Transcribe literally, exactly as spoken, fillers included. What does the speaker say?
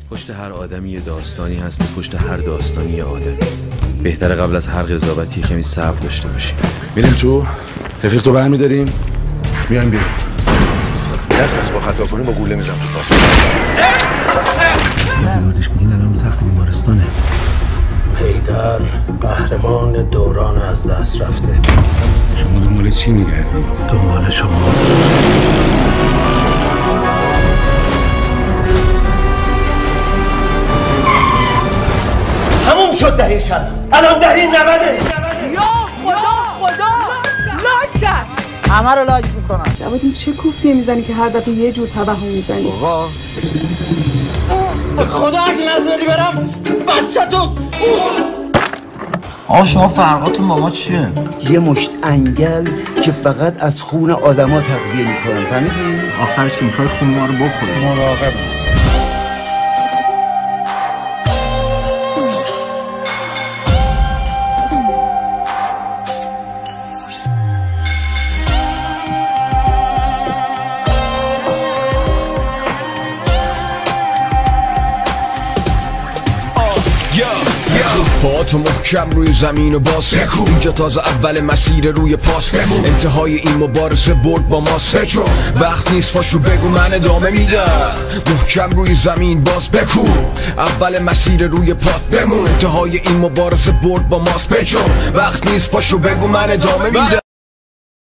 پشت هر آدمی یه داستانی هست، پشت هر داستانی یه آدمی. بهتره قبل از هر قضاوتی کمی صبر داشته باشیم. میریم تو، رفیق تو برمی‌داریم، میایم بیرون. دست از با خطا کنیم با گوله میزنم تو پات. دیوردش میدین الان رو تخت بیمارستانه. حیدر قهرمان دوران از دست رفته. شما دنبال چی میگردید؟ دنبال شما. تموم شد دهیش هست. الان دهی نوده. یا خدا خدا لاک کرد. همه رو لاک میکنن. جواد این چه کوفتی میزنی که هر دفعه یه جور توهم میزنی؟ آقا خدا اگه نذاری برم بچه تو. آقا شما فرقاتون با ما چیه؟ یه مشت انگل که فقط از خون آدما تغذیه میکنن، فهمیدی؟ آخرش که میخوای خون ما رو بخوری. مراقب. پاهاتو محکم روی زمین و باز بکو. اینجا تازه اول مسیر روی پاس بمون. انتهای این مبارزه برد با ماست. وقت نیست پاشو بگو من ادامه میدم. محکم روی زمین باز بکو. اول مسیر روی پات بمون. انتهای این مبارزه برد با ماست. وقت نیست پاشو بگو من ادامه میدم.